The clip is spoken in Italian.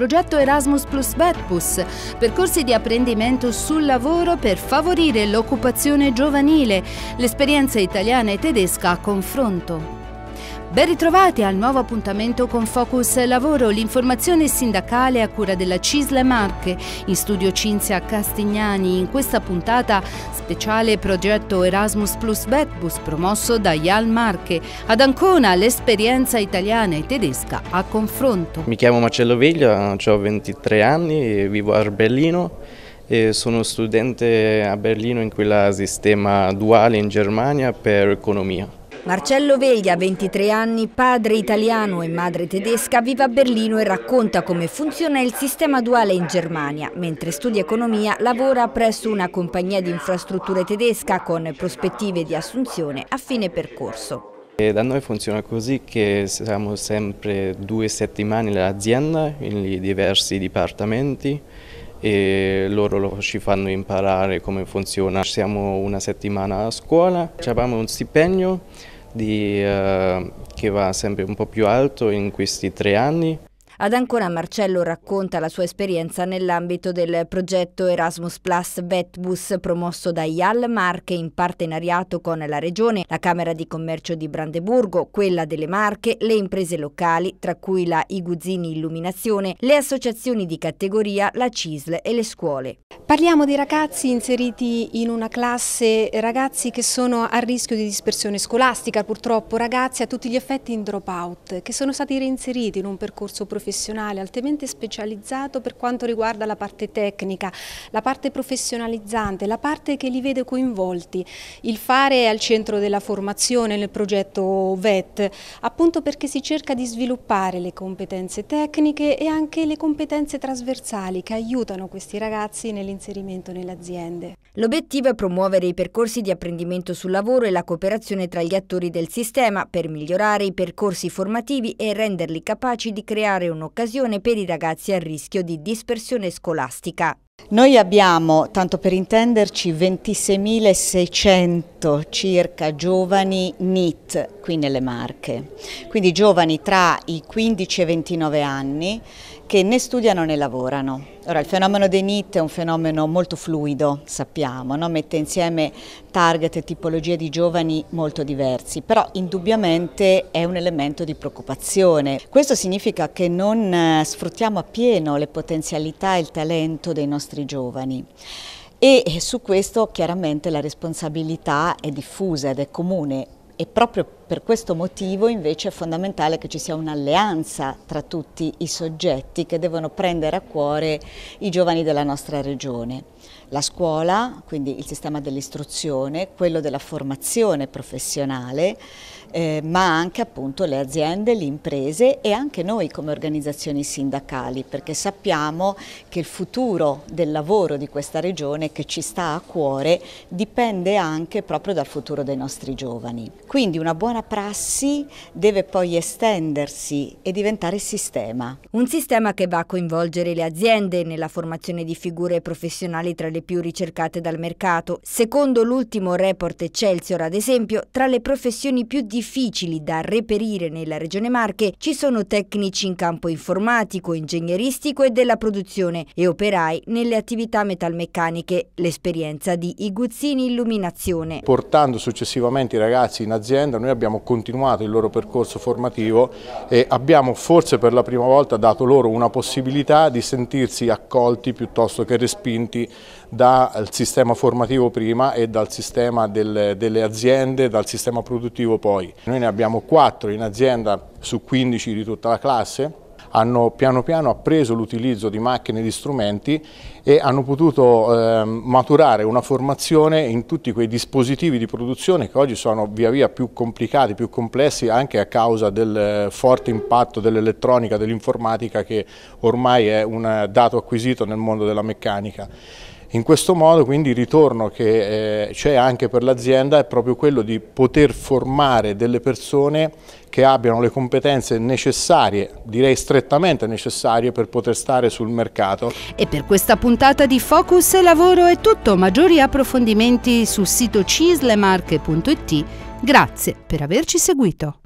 progetto Erasmus Plus Vetbus, percorsi di apprendimento sul lavoro per favorire l'occupazione giovanile, l'esperienza italiana e tedesca a confronto. Ben ritrovati al nuovo appuntamento con Focus Lavoro, l'informazione sindacale a cura della CISL Marche. In studio Cinzia Castignani, in questa puntata speciale progetto Erasmus Plus Vetbus promosso da IAL Marche. Ad Ancona l'esperienza italiana e tedesca a confronto. Mi chiamo Marcello Veglia, ho 23 anni, vivo a Berlino e sono studente a Berlino in quel sistema duale in Germania per economia. Marcello Veglia, 23 anni, padre italiano e madre tedesca, vive a Berlino e racconta come funziona il sistema duale in Germania. Mentre studia economia, lavora presso una compagnia di infrastrutture tedesca con prospettive di assunzione a fine percorso. E da noi funziona così che siamo sempre 2 settimane all'azienda in diversi dipartimenti e loro ci fanno imparare come funziona. Siamo una settimana a scuola, abbiamo un stipendio che va sempre un po' più alto in questi 3 anni. Ad Ancona Marcello racconta la sua esperienza nell'ambito del progetto Erasmus Plus Vetbus promosso da IAL Marche in partenariato con la Regione, la Camera di Commercio di Brandeburgo, quella delle Marche, le imprese locali, tra cui la Iguzzini Illuminazione, le associazioni di categoria, la CISL e le scuole. Parliamo di ragazzi inseriti in una classe, ragazzi che sono a rischio di dispersione scolastica, purtroppo ragazzi a tutti gli effetti in drop-out, che sono stati reinseriti in un percorso professionale altamente specializzato per quanto riguarda la parte tecnica, la parte professionalizzante, la parte che li vede coinvolti. Il fare è al centro della formazione nel progetto VET, appunto perché si cerca di sviluppare le competenze tecniche e anche le competenze trasversali che aiutano questi ragazzi nell'inserimento nelle aziende. L'obiettivo è promuovere i percorsi di apprendimento sul lavoro e la cooperazione tra gli attori del sistema per migliorare i percorsi formativi e renderli capaci di creare un'occasione per i ragazzi a rischio di dispersione scolastica. Noi abbiamo, tanto per intenderci, 26.600 circa giovani NEET qui nelle Marche, quindi giovani tra i 15 e i 29 anni che né studiano né lavorano. Ora, il fenomeno dei NEET è un fenomeno molto fluido, sappiamo, no? Mette insieme target e tipologie di giovani molto diversi, però indubbiamente è un elemento di preoccupazione. Questo significa che non sfruttiamo appieno le potenzialità e il talento dei nostri giovani. E su questo chiaramente la responsabilità è diffusa ed è comune. E proprio per questo motivo invece è fondamentale che ci sia un'alleanza tra tutti i soggetti che devono prendere a cuore i giovani della nostra regione. La scuola, quindi il sistema dell'istruzione, quello della formazione professionale, ma anche appunto le aziende, le imprese e anche noi come organizzazioni sindacali, perché sappiamo che il futuro del lavoro di questa regione che ci sta a cuore dipende anche proprio dal futuro dei nostri giovani. Quindi una buona prassi deve poi estendersi e diventare sistema. Un sistema che va a coinvolgere le aziende nella formazione di figure professionali tra le più ricercate dal mercato. Secondo l'ultimo report Excelsior, ad esempio, tra le professioni più difficili da reperire nella Regione Marche ci sono tecnici in campo informatico, ingegneristico e della produzione e operai nelle attività metalmeccaniche, l'esperienza di Iguzzini Illuminazione. Portando successivamente i ragazzi in azienda, noi abbiamo continuato il loro percorso formativo e abbiamo forse per la prima volta dato loro una possibilità di sentirsi accolti piuttosto che respinti dal sistema formativo prima e dal sistema delle aziende, dal sistema produttivo poi. Noi ne abbiamo 4 in azienda su 15 di tutta la classe, hanno piano piano appreso l'utilizzo di macchine e di strumenti e hanno potuto maturare una formazione in tutti quei dispositivi di produzione che oggi sono via via più complicati, più complessi anche a causa del forte impatto dell'elettronica, dell'informatica che ormai è un dato acquisito nel mondo della meccanica. In questo modo quindi il ritorno che c'è anche per l'azienda è proprio quello di poter formare delle persone che abbiano le competenze necessarie, direi strettamente necessarie, per poter stare sul mercato. E per questa puntata di Focus Lavoro è tutto. Maggiori approfondimenti sul sito cislemarche.it. Grazie per averci seguito.